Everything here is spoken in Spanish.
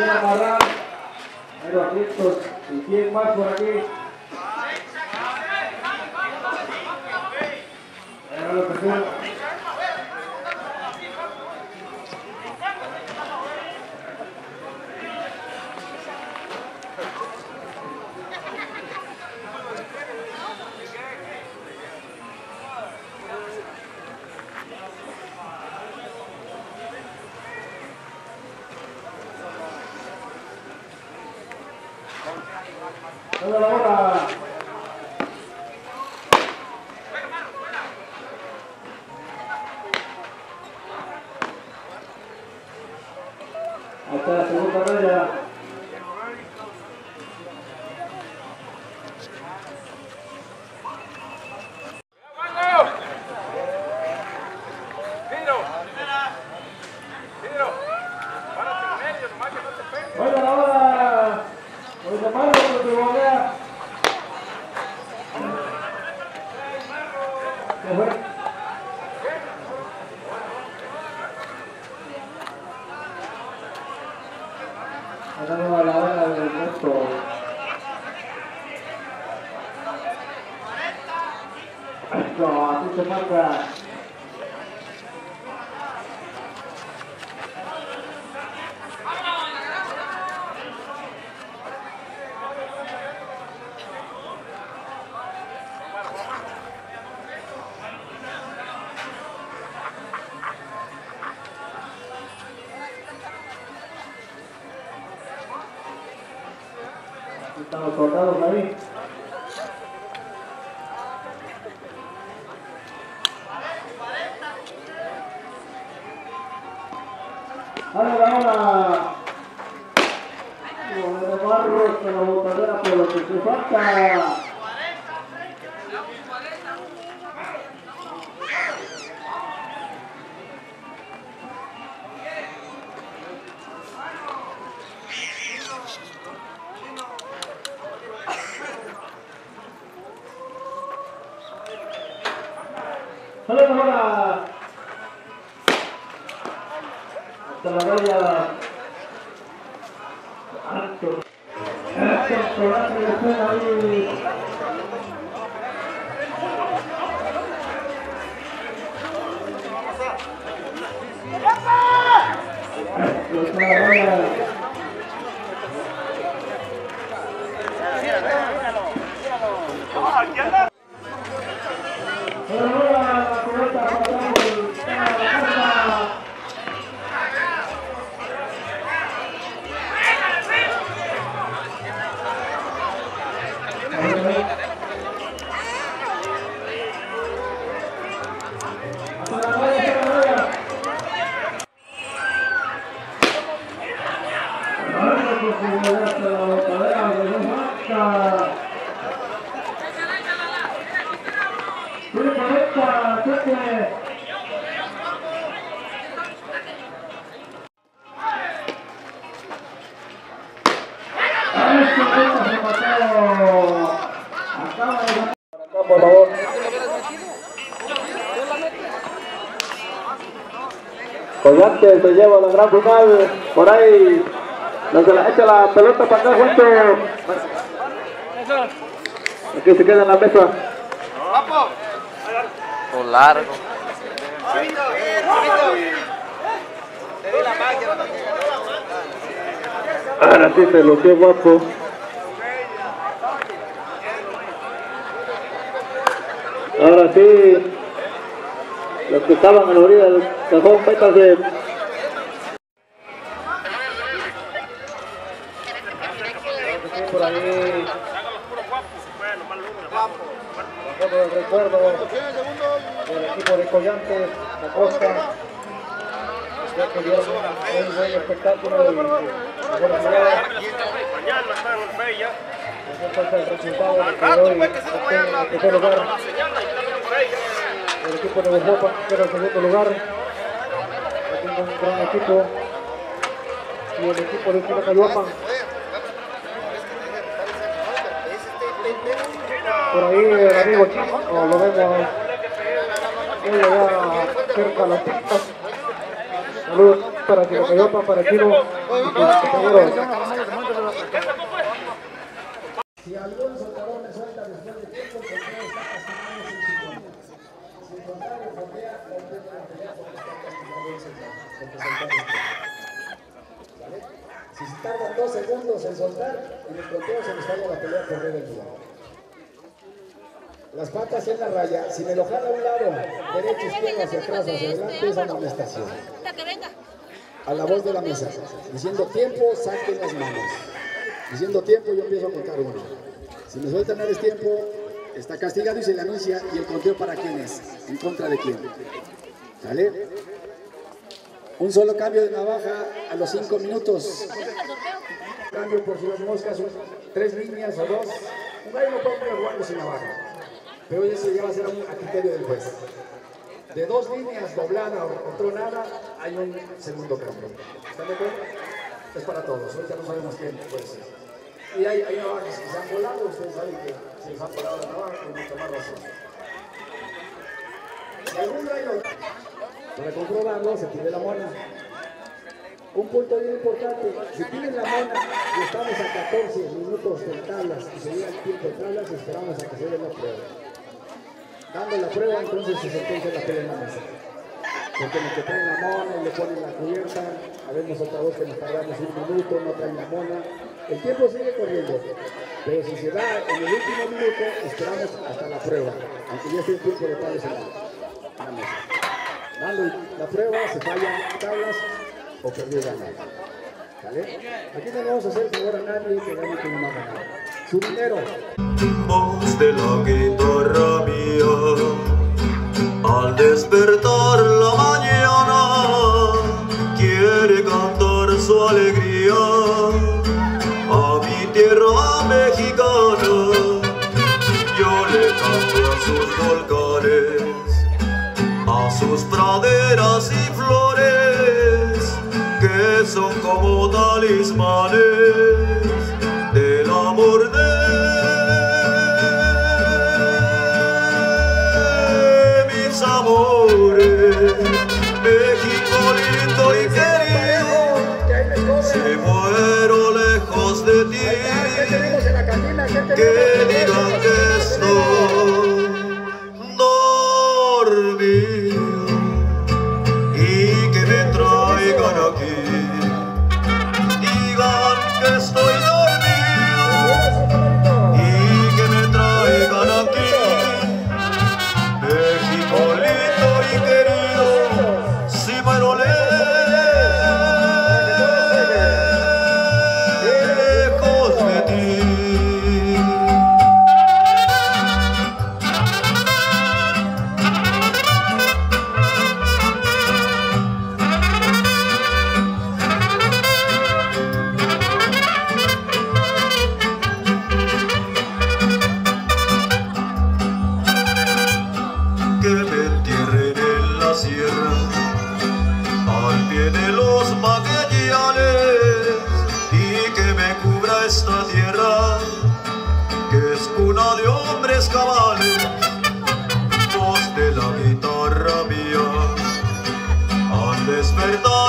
quiere amarrar. Hay 200 y 100 más por aquí. Ahí lo tercero. ¡Toda la bola! Hasta la segunda raya. ¡Buena la bola! ¡Voy a tomarlo por tu bola! ¿Qué fue? Andamos a la hora del resto. Esto, así se marca. Estamos cortados ahí. Ahora. Con el barro con la botadera por lo que se falta. ¡Sale la bola! Hasta la raya. Alto. Este coraje le suena ahí. Hasta la raya. Por favor. Collante se lleva la gran final. Por ahí no se la echa la pelota para acá, Juancho. Aquí se queda en la mesa. Por largo. Ahora sí se lo dio guapo. Ahora sí, los que estaban a la orilla del cajón, métanse. Por ahí, la foto del recuerdo del equipo de Collantes, la Costa, ya que dieron un buen espectáculo y buena jugada. Entonces el resultado de que hoy obtiene el tercer lugar. El equipo de Bojopa queda en segundo lugar. Aquí un gran equipo. Y el equipo de Chilacayuapan. Por ahí el amigo Chino, lo vemos muy allá cerca de las pistas. Saludos para Chilacayuapan, para Chino. Si algún soldador me suelta después de tiempo, el conteo está castigado en 50. Si el contrario fondea, completa la pelea porque está castigado en 60. ¿Vale? Si se tardan 2 segundos en soltar, en el conteo se les falla la pelea por rebeldía. Las patas en la raya, si me lo jala a un lado, derecho, izquierdo, hacia atrás, hacia adelante, es amonestación. A la voz de la mesa, diciendo tiempo, saquen las manos. Diciendo tiempo, yo empiezo a contar uno. Si me sueltan a tiempo, está castigado y se le anuncia. ¿Y el conteo para quién es? ¿En contra de quién? ¿Sale? Un solo cambio de navaja a los 5 minutos. Cambio por si las moscas, 3 líneas o 2. Un gallo no puede estar jugando sin navaja. Pero eso ya va a ser a criterio del juez. De 2 líneas, doblada o tronada, hay un segundo cambio. ¿Están de acuerdo? Es para todos. Ahorita no sabemos quién puede ser. Y hay navajas que se han volado. Ustedes saben que se les ha volado la navaja con mucha más razón. Algún gallo, para comprobarlo, se pide la mona. Un punto bien importante, si piden la mona y estamos a 14 minutos de tablas y se llega el tiempo de tablas, esperamos a que se dé la prueba. Dando la prueba, entonces se sentencia la pelea en la mesa. Porque los que traen la mona y le ponen la cubierta, habemos otra vez que nos tardamos 1 minuto, no traen la mona. El tiempo sigue corriendo, pero si se da en el último minuto, esperamos hasta la prueba, aunque ya esté el tiempo de tablas en la mesa. Dando la prueba, se fallan tablas o perdió ganar. ¿Vale? Aquí no le vamos a hacer favor a nadie que gane con una ganada. Su dinero. Voz de la guitarra mía, al despertar la mañana, quiere cantar su alegría a mi tierra mexicana. Yo le canto a sus volcanes, a sus praderas y flores, que son como talismanes del amor de mis amores. México lindo y querido, si muero lejos de ti, que digan que estoy dormido y que me traigan aquí. Digan que estoy dormido y que me traigan aquí. México lindo y querido, si muero lejos de ti. Que me entierren en la sierra, al pie de los Magallanes, y que me cubra esta tierra, que es cuna de hombres cabales. Voz de la guitarra mía, al despertar